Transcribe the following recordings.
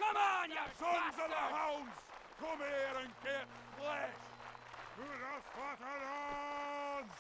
Come on, you Sons of the bastards! hounds! Come here and get flesh! To the Spartans!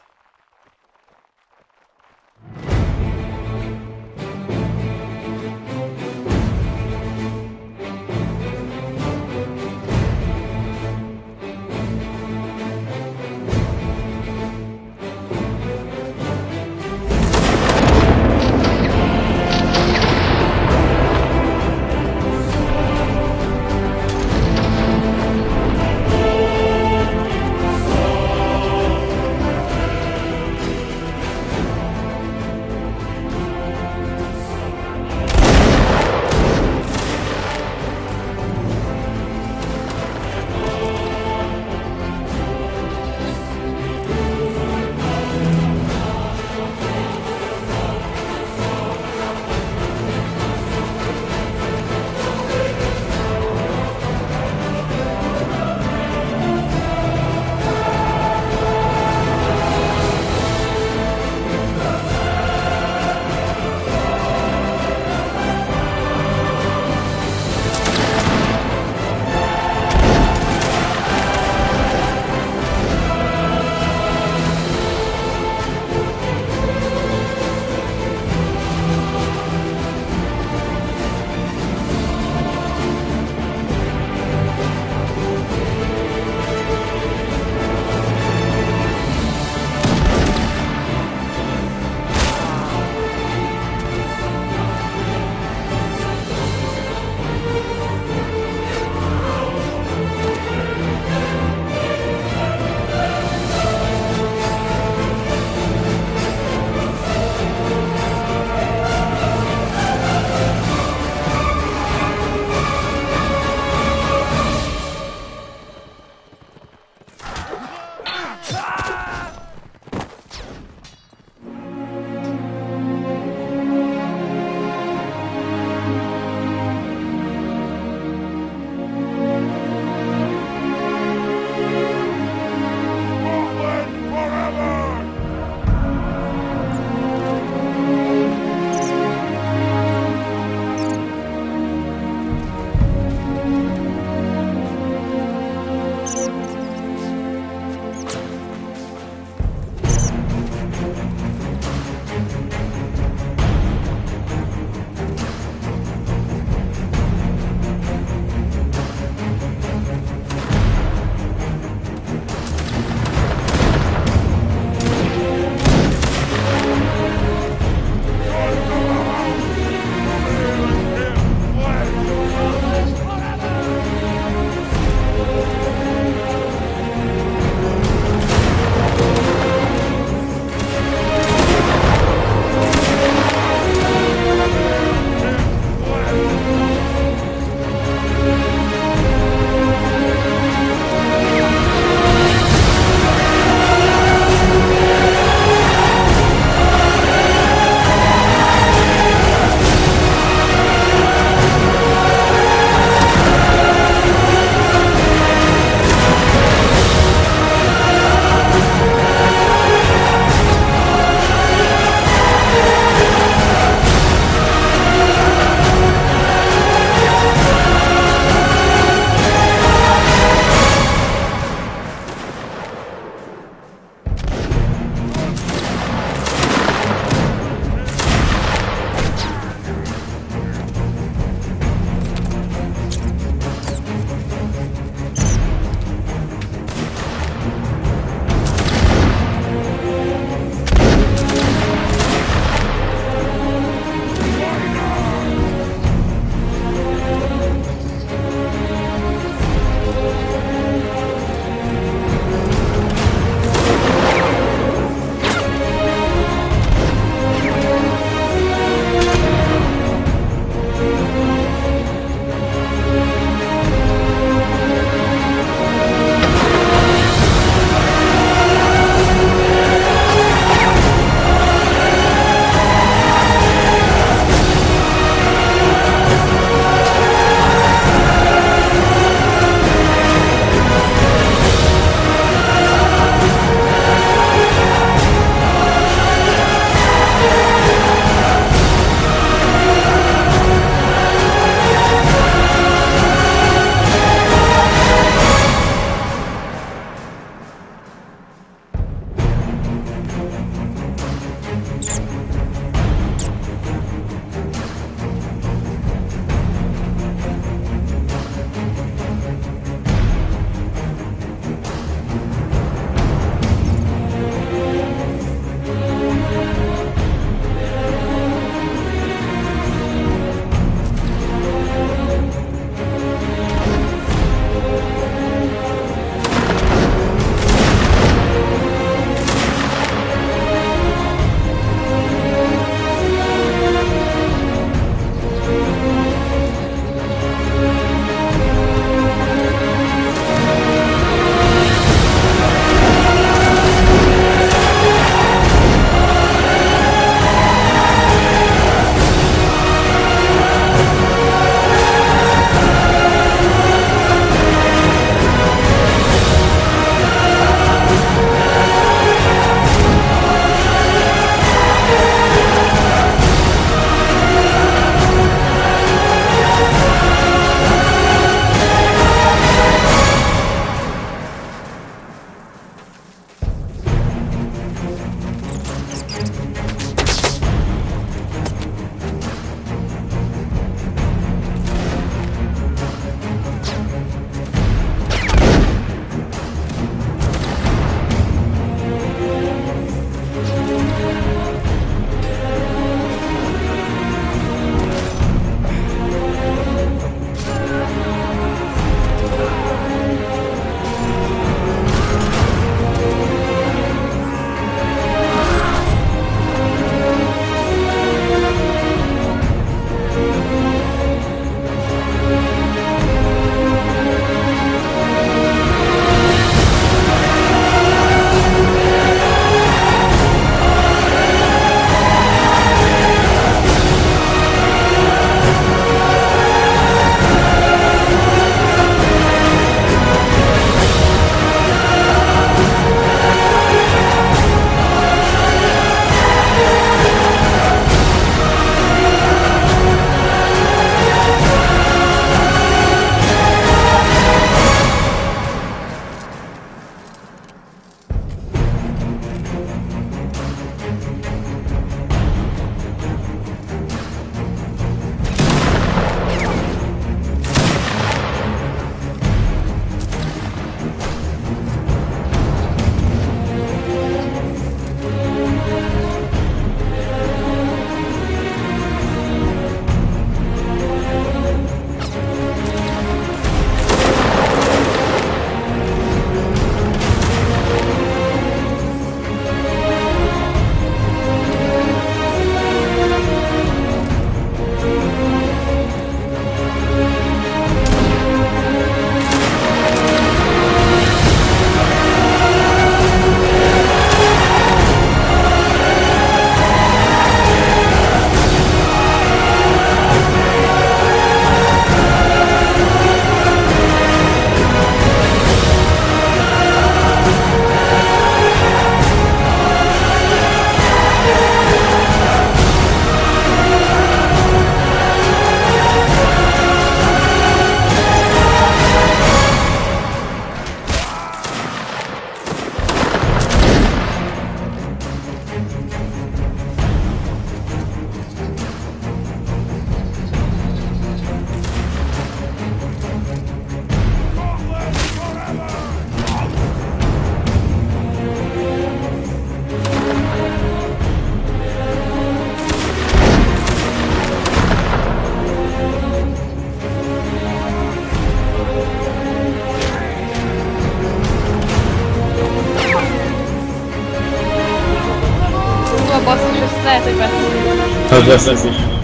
Az lesz is.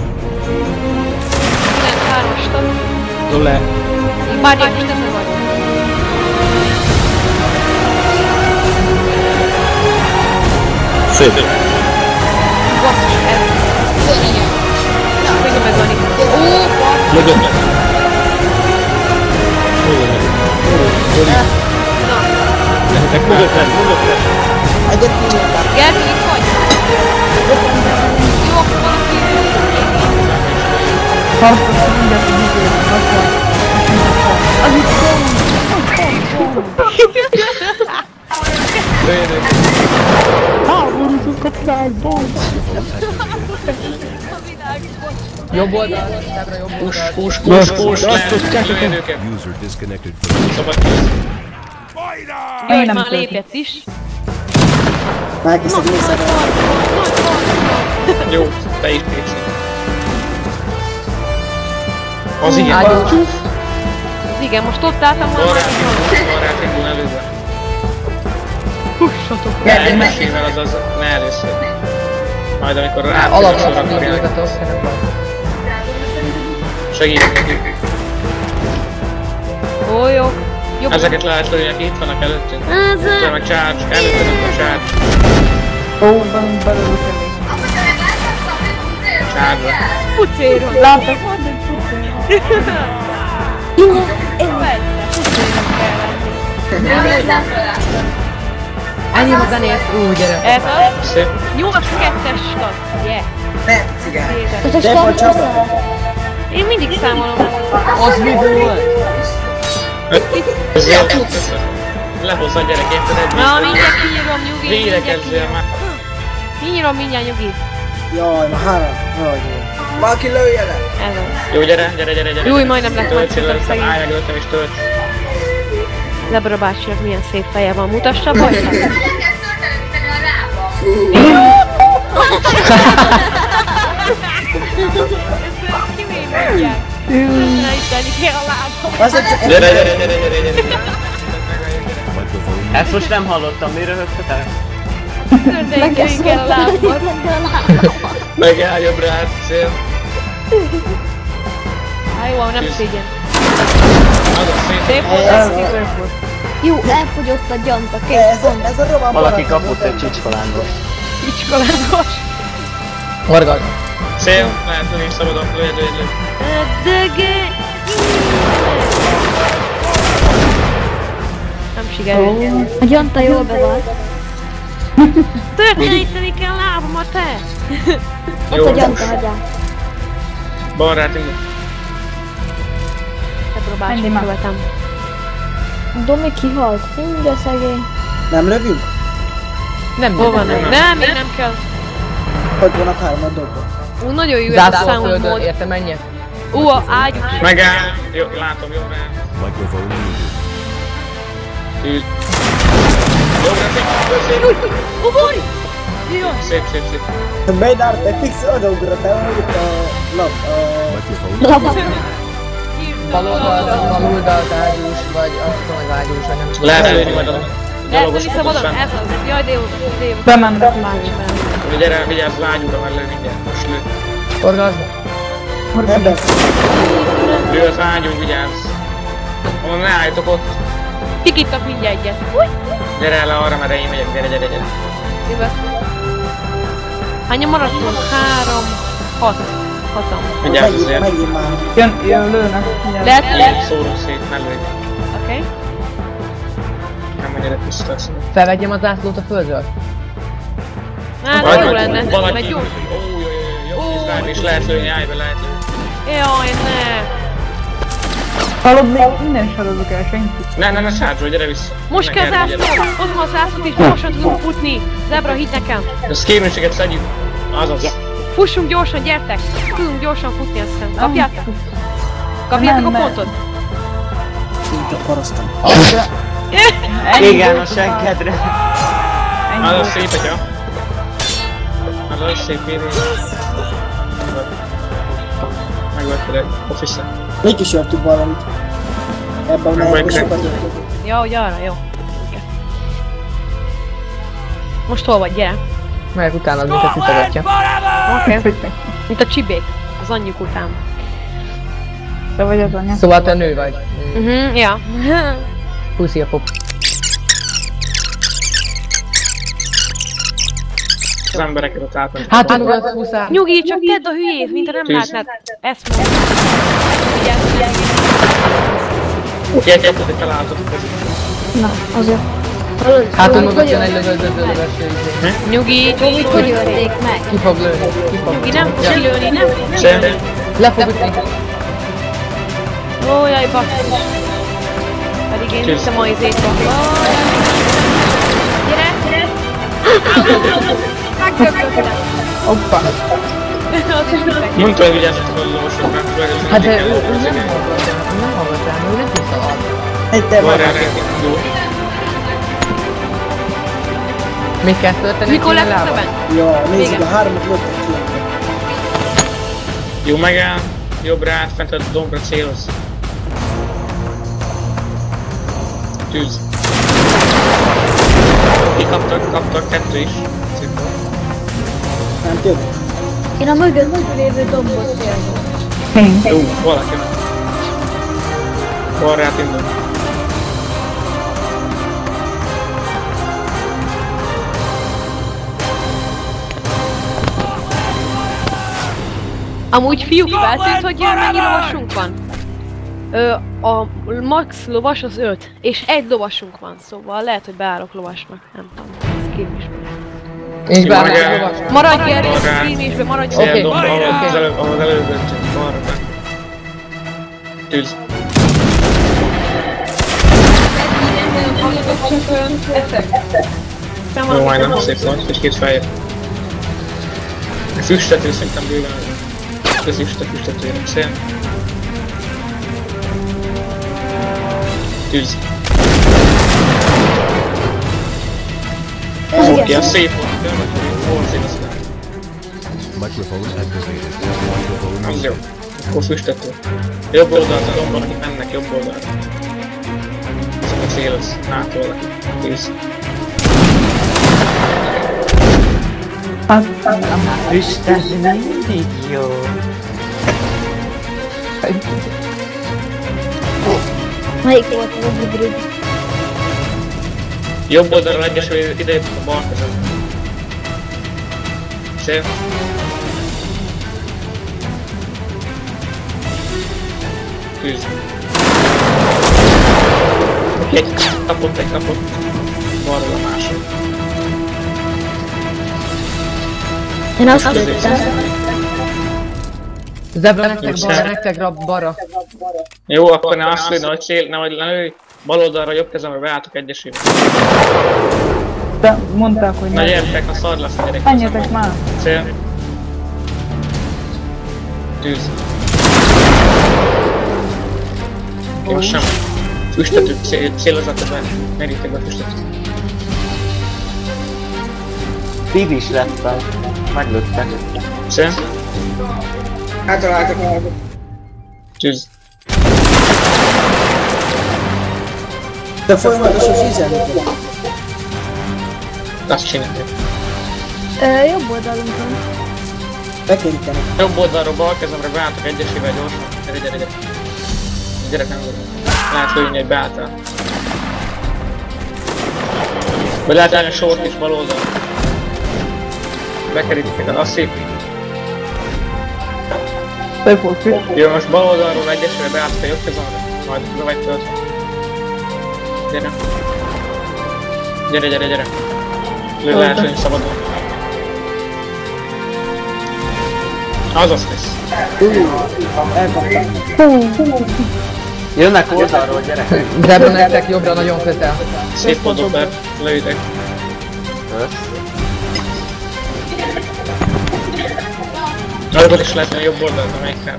93-as. Dole. Várjál, most ezen vagy. Szép. Basszus, ez. Fogja megölni. Ó, basszus. Mögöttem. Na. Lehetek mögöttem. Egyet kinyomtam. Gergő, itt vagy? Jó, akkor valaki Tartok, mindjárt így ígérem, az itt háborúzunk a világban! Jobb oldal, tábra jobb oldal. Push, lőjön őket. User disconnected from Szabad kéz. Spider! Jaj, nem már töltök. lépett is. Elkezdtek mészedni. Jó, te is PC. Az igen. Ágyú. Igen, most ott álltam volna. Barát indul előre. Hussatok. Gergő, meg. Egyesével azaz ne először. Majd amikor rá Alapos akkor működtető, szerintem. segít nekik. Ó, jó. Jobb. Ezeket lehet lőni, akik itt vannak előttünk. Utána meg charge, előttünk a charge. Ó, van belőlük elég. Charge-ra. Pucéron. Láttak, van egy pucér. Persze, pucéron kell lenni. Ennyi a zenét. Gyere. Ez az. Szép. 8-2-es start. Yeah. Ne, cigány. Jézus. Én mindig számolom. Az mi volt? Lehozza a gyerek, érted? Na, mindjárt kinyírom, nyugi. Védekezzél már. Kinyírom mindjárt, nyugi. Jaj, ma három. Jaj, valaki lője le. Ez az. Jó, gyere. Jó, majdnem lett Töltsél már először, szegény. állj meg előttem és tölts. Lebra bácsinak milyen szép feje van. Mutassa a bajt. Isteníteni kell a lábam. Az, hogy csak Gyere. microphone. Ezt most nem hallottam, mi röhögtetek? Tördeljük kell a lábam. Megáll jobbra át, szél. Á, jó, nem szégyen. Az a szép. Szép volt, ez szép volt. Jó, elfogyott a gyanta, ez a roman Valaki kapott egy csicskalángos. Kicskalángos. Margad. Szél, lehet lőni szabadon, lőj. Dögé. Nem sikerült. A gyanta jól bevált. Történíteni kell a lábamat, te! Ott a gyanta hagyjál. Balrát indul. Te próbálj, Menj, ma. követem. Domi kihalt. Mindja szegény. Nem lövünk? Hol van? Nem, még nem kell. Hogy vannak hárman dobva? Ú, nagyon jó ez a Zászló a sound földön, mod. érte menjek? Ú, a ágyuk is. Megáll. Jó, látom, jó, rá. Microphone muted. Ül. Jobbra, szép. Ugorj! Jaj! Szép. Maynard, te fix odaugrott el, hogy itt a lap. Microphone. Bal oldalt, bal oldalt ágyús, vagy azt tudom, hogy ágyús, vagy nem csak. Lehet lőni majd a gyalogos Eltűni szabadon, pontosan. ez az. Jaj, de jó. Bementek. Bácsi, mert. Gyere, vigyázz, lágyúra már lő mindjárt. Most lő. Orgazma. Nem beszél. Lő az ágyú, vigyázz. Onnan ne álljatok ott. Pikítok mindjárt egyet. Új! Gyere le arra, mert én megyek. Gyere. Jövök. Hányan maradtunk? 3, 6. 6-an. Vigyázz azért. Megyél már. Jön, lőnek. mindjárt. Lehet? Így szórunk szét, ne lőj. Oké. Nem menjetek vissza. Felvegyem a zászlót a földről? Hát, jó lenne. Valaki. Meg jó. Jó, és lehet lőni, állj be, lehet lőni. Jaj, ne. Hallod, még innen sorolok el senki. Ne, charge, gyere vissza. Most kell zászló. Hozom a zászlót és gyorsan tudunk futni. Zebra, hidd nekem. A skérműséget szedjük. Azaz. Fussunk gyorsan, gyertek. Tudunk gyorsan futni, azt hiszem. Kapjátok? Kapjátok a Nem, pontot? Itt a parasztom. Igen, a senkedre. Az a szép, atya. Az a szép érés. Megvetted egy office-et. Mégis jöttünk valamit. Ebben a nehezben sokat jöttünk. Ja, hogy arra, jó. Most hol vagy, gyere. Melyek utánad, mint a tütegetja. Oké. Mint a csibék. Az anyjuk után. Te vagy az anya. Szóval te nő vagy. Ja. Puszi a pop. Az embereket ott átmentek. Hát ugat húszál. Nyugi, csak tedd a hülyét, mint ha nem Tűz. látnád. Ezt mondom. Ilyet hogy találtatok között. Na, azért. Hát mögött jön egy lövöldöző lövösső. Nyugi, Mit hogy ölték meg? Ki fog lőni? Ki fog Nyugi, nem fog kilőni, nem? Sem. Le fog ütni. Ó, jaj, basszus. Pedig én Tűz. hittem a izét van. Gyere! Megköpöttem. Hoppa. Mondta, hogy vigyázzatok a lovasokra. Hát de ő nem hallgat rám, ő nem tud szaladni. Egy te Van vagy. rá nekik jó. Még kell tölteni? Mikor kéne lesz a lába? ben? Ja, nézzük, Igen. a hármat lőttek ki. Jó, megáll. Jobbra át, fent a dombra céloz. Tűz. Kaptak, kettő is. Szépen. Nem több. Én a mögött lévő dombot célzom. Jó, valaki. Balrát indul. Amúgy fiúk, feltűnt, hogy mennyi lovasunk van? A max lovas az 5, és egy lovasunk van, szóval lehet, hogy beállok lovasnak, nem tudom, ez képvismer. Én is Jó, beállok megáll. a lovas. Maradj el, Balrát. streamésbe, maradj Cél el. dombra, Oké. ahol az előbb döntünk. Balra be. Tűz. Jó, majdnem szép volt, és két feljebb. A füstető szerintem bőven az füstetőjének szél. Tűz. Oké, az szép volt, de volt szép aztán. Microphone activated. Microphone Az jó. muted. Akkor füstető. Jobb oldalt a dombon, akik mennek jobb oldalt. Ezek a céloz, hától. Tűz. Füstezni mindig jó. Melyik volt az a hibrid? Jobb oldalról egyesül ide a bal kezem. Szép. Tűz. Egy kapott. Balról a másik. Én azt Azért lőttem. Zebra nektek balra. Jó, akkor ne azt lőd, hogy cél, nehogy lelőj. Bal oldalra, jobb kezemre beálltok egyesével. De mondták, hogy Na nem. gyertek, a szar lesz a gyerek. Menjetek már. Cél. Tűz. Oké, most sem. Füstető, célozatban merítek be füstetőt. Pib is lett fel. Meglőttek. Cél. Tűz. De folyamatos üzenet. Azt csináljuk. Jobb oldalunkon. Bekerítenek. Jobb oldalról bal kezemre beálltok egyesével gyorsan. Gyere. Gyerek nem gondolom. Lehet lőni, hogy beálltál. Vagy lehet állni a sort is bal oldalon. Bekerítik, az szép. Szép volt, füst. Jó, most bal oldalról egyesével beálltok a jobb kezemre. Majd be vagy töltve. Gyere. Lő lehet lőni szabadon. Az lesz. Elkaptam. Jönnek oldalról, gyerekek. Zebra nektek jobbra nagyon közel. Szép volt dober, lőjtek. Össz. Nagyokat is lehet lenni jobb oldalt, amelyik kell.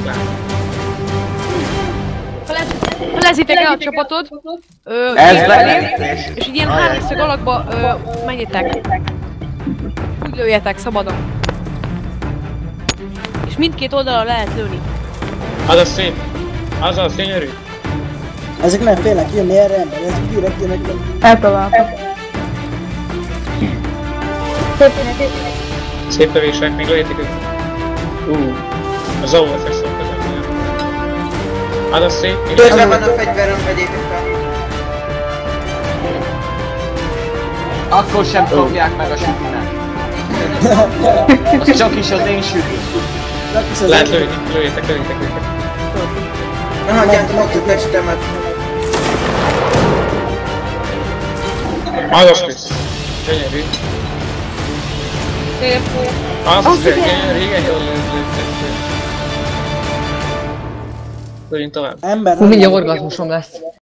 Lezitek el a csapatot. Ez felé, bekerítés. és így ilyen háromszög alakba menjetek. Úgy lőjetek szabadon. És mindkét oldalra lehet lőni. Az a szép. Az a gyönyörű. Ezek nem félnek jönni erre ember, ezek direkt jönnek. Hm. Eltaláltak. Szép lövések, még lőjétek őket. A Zaua feszült közben. Az a szép. Közben van a fegyverem, vegyétek fel. Akkor sem fogják meg a sütümet. Az csak is az én sütüm. Lehet lőjétek. Na hagyjátok a testemet. Magas krisz. Gyönyörű. Az gyönyörű, igen jól lőttek. Lőjünk tovább. Ember. Mindjárt orgazmusom lesz.